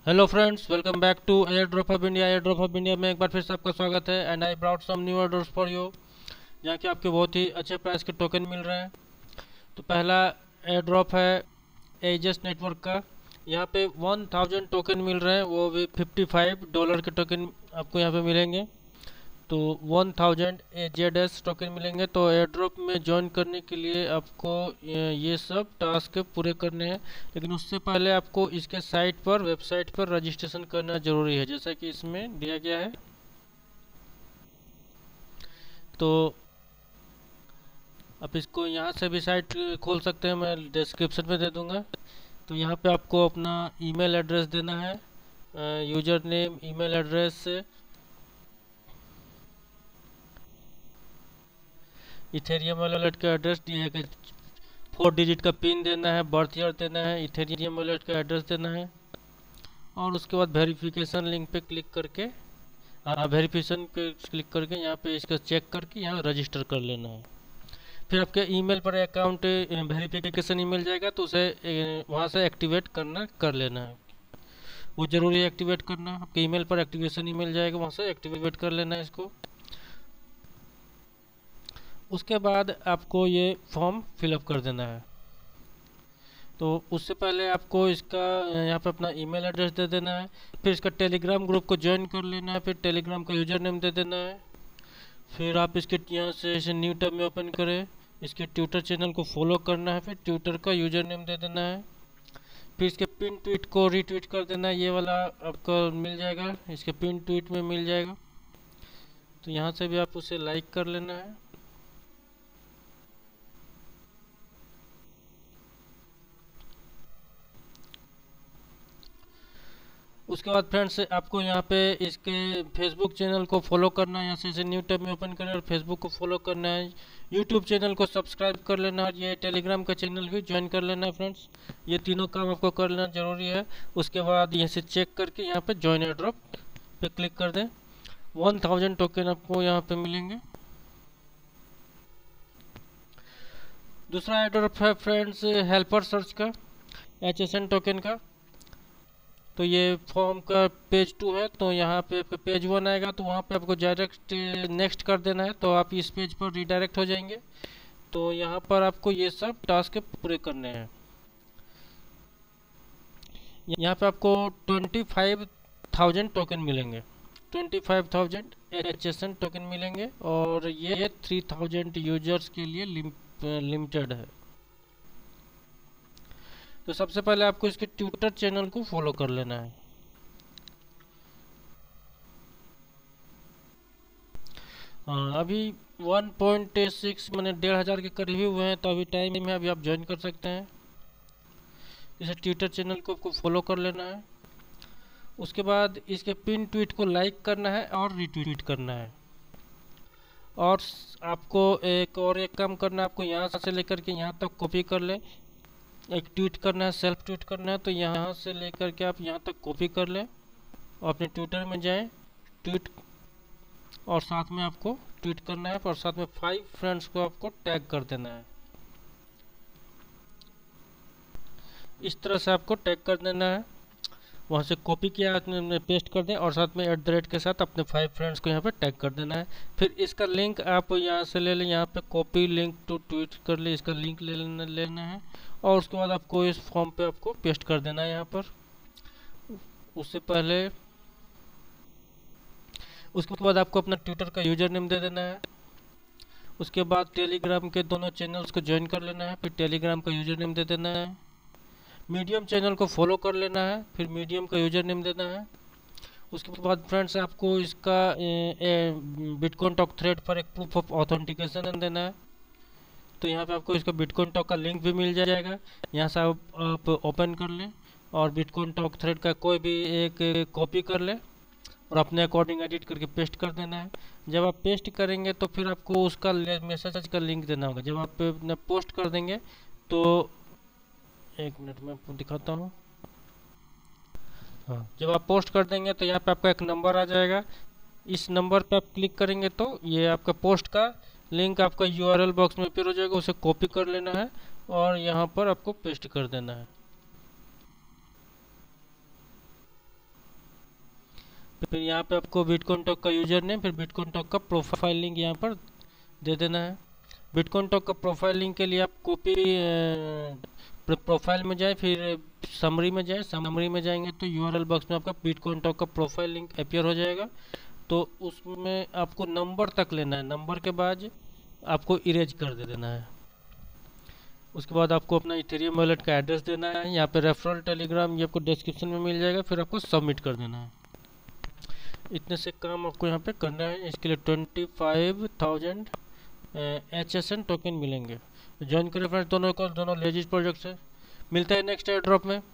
Hello friends, welcome back to airdrop of India. Airdrop of India में एक बार फिर से आपका स्वागत है। And I brought some new orders for you, जहाँ के आपके बहुत ही अच्छे प्राइस के टोकन मिल रहे हैं। तो पहला एयर ड्रॉप है एजस नेटवर्क का। यहाँ पे 1000 टोकन मिल रहे हैं, वो भी $55 के टोकन आपको यहाँ पे मिलेंगे। तो 1000 AZS टोकन मिलेंगे। तो एयर ड्रॉप में ज्वाइन करने के लिए आपको ये सब टास्क पूरे करने हैं, लेकिन उससे पहले आपको इसके वेबसाइट पर रजिस्ट्रेशन करना जरूरी है, जैसा कि इसमें दिया गया है। तो आप इसको यहाँ से भी साइट खोल सकते हैं, मैं डिस्क्रिप्शन में दे दूंगा। तो यहाँ पे आपको अपना ईमेल एड्रेस देना है, यूजर नेम, ईमेल एड्रेस से इथेरियम वॉलेट का एड्रेस दिया है, 4 डिजिट का पिन देना है, बर्थ ईयर देना है, इथेरियम वॉलेट का एड्रेस देना है, और उसके बाद वेरिफिकेशन लिंक पे क्लिक करके वेरिफिकेशन पे क्लिक करके यहाँ पे इसका चेक करके यहाँ रजिस्टर कर लेना है। फिर आपके ईमेल पर अकाउंट वेरिफिकेशन ईमेल जाएगा, तो उसे वहाँ से एक्टिवेट कर लेना है। वो जरूरी है एक्टिवेट करना। आपके ईमेल पर एक्टिवेशन ईमेल जाएगा, वहाँ से एक्टिवेट कर लेना है इसको। उसके बाद आपको ये फॉर्म फिलअप कर देना है। तो उससे पहले आपको इसका यहाँ पे अपना ईमेल एड्रेस दे देना है। फिर इसका टेलीग्राम ग्रुप को ज्वाइन कर लेना है। फिर टेलीग्राम का यूजर नेम दे देना है। फिर आप इसके यहाँ से इसे न्यू टैब में ओपन करें। इसके ट्विटर चैनल को फॉलो करना है। फिर ट्विटर का यूजर नेम दे देना है। फिर इसके पिन ट्वीट को रीट्वीट कर देना है। ये वाला आपको मिल जाएगा, इसके पिन ट्वीट में मिल जाएगा। तो यहाँ से भी आप उसे लाइक कर लेना है। उसके बाद फ्रेंड्स आपको यहाँ पे इसके फेसबुक चैनल को फॉलो करना है। यहाँ से इसे न्यू टैब में ओपन करें और फेसबुक को फॉलो करना है। यूट्यूब चैनल को सब्सक्राइब कर लेना है और ये टेलीग्राम का चैनल भी ज्वाइन कर लेना है फ्रेंड्स। ये तीनों काम आपको कर लेना जरूरी है। उसके बाद यहाँ से चेक करके यहाँ पे ज्वाइन एयर ड्रॉप पे क्लिक कर दें। 1000 टोकन आपको यहाँ पे मिलेंगे। दूसरा एयर ड्रॉप है फ्रेंड्स हेल्पर सर्च का, HSN टोकन का। तो ये फॉर्म का पेज 2 है। तो यहाँ पे पेज 1 आएगा, तो वहाँ पे आपको डायरेक्ट नेक्स्ट कर देना है। तो आप इस पेज पर रिडायरेक्ट हो जाएंगे। तो यहाँ पर आपको ये सब टास्क पूरे करने हैं। यहाँ पे आपको 25,000 टोकन मिलेंगे, 25,000 HSN टोकन मिलेंगे, और ये 3000 यूजर्स के लिए लिमिटेड है। तो सबसे पहले आपको इसके ट्विटर चैनल को फॉलो कर लेना है। हाँ, अभी 1.6 मैंने 1500 के करीब ही हुए हैं। तो अभी टाइम है, अभी आप ज्वाइन कर सकते हैं। इसे ट्विटर चैनल को आपको फॉलो कर लेना है। उसके बाद इसके पिन ट्वीट को लाइक करना है और रीट्वीट करना है। और आपको एक काम करना है, आपको यहाँ से लेकर के यहाँ तक कॉपी कर ले। एक ट्वीट करना है, सेल्फ ट्वीट करना है। तो यहाँ से लेकर के आप यहाँ तक कॉपी कर लें और अपने ट्विटर में जाएं, ट्वीट, और साथ में आपको ट्वीट करना है, और साथ में 5 फ्रेंड्स को आपको टैग कर देना है। इस तरह से आपको टैग कर देना है। वहाँ से कॉपी किया आपने पेस्ट कर दें, और साथ में @ के साथ अपने 5 फ्रेंड्स को यहाँ पे टैग कर देना है। फिर इसका लिंक आप यहाँ से ले लें, यहाँ पे कॉपी लिंक टू ट्वीट कर ले, इसका लिंक लेना है। और उसके बाद आपको इस फॉर्म पे आपको पेस्ट कर देना है यहाँ पर। उससे पहले उसके बाद आपको अपना ट्विटर का यूजर नेम दे देना है। उसके बाद टेलीग्राम के दोनों चैनल्स को ज्वाइन कर लेना है। फिर टेलीग्राम का यूजर नेम दे देना है। मीडियम चैनल को फॉलो कर लेना है, फिर मीडियम का यूजर नेम देना है। उसके बाद फ्रेंड्स आपको इसका बिटकॉइन टॉक थ्रेड पर एक प्रूफ ऑफ ऑथेंटिकेशन देना है। तो यहाँ पे आपको इसका बिटकॉइन टॉक का लिंक भी मिल जाएगा। यहाँ से आप ओपन कर लें और बिटकॉइन टॉक थ्रेड का कोई भी एक कॉपी कर लें और अपने अकॉर्डिंग एडिट करके पेस्ट कर देना है। जब आप पेस्ट करेंगे तो फिर आपको उसका मैसेज का लिंक देना होगा। जब आप पोस्ट कर देंगे तो एक मिनट में आपको दिखाता हूँ। हाँ, जब आप पोस्ट कर देंगे तो यहाँ पे आपका एक नंबर आ जाएगा। इस नंबर पे आप क्लिक करेंगे तो ये आपका पोस्ट का लिंक आपका URL बॉक्स में फिर हो जाएगा। उसे कॉपी कर लेना है और यहाँ पर आपको पेस्ट कर देना है। फिर यहाँ पे आपको बिटकॉइन टॉक का यूजर नेम, फिर बिटकॉइन टॉक का प्रोफाइल लिंक यहाँ पर दे देना है। बिटकॉइन टॉक का प्रोफाइल लिंक के लिए आप कॉपी प्रोफाइल में जाए, फिर समरी में जाए, समरी में जाएंगे तो यूआरएल बॉक्स में आपका बिटकॉइन टॉक का प्रोफाइल लिंक अपीयर हो जाएगा। तो उसमें आपको नंबर तक लेना है, नंबर के बाद आपको इरेज कर दे देना है। उसके बाद आपको अपना इथेरियम वॉलेट का एड्रेस देना है। यहाँ पे रेफरल टेलीग्राम ये आपको डिस्क्रिप्शन में मिल जाएगा, फिर आपको सबमिट कर देना है। इतने से काम आपको यहाँ पे करना है। इसके लिए 25,000 HSN टोकन मिलेंगे। ज्वाइन करें फ्रेंड्स दोनों को, दोनों लेजिट प्रोजेक्ट से। मिलता है नेक्स्ट एयर ड्रॉप में।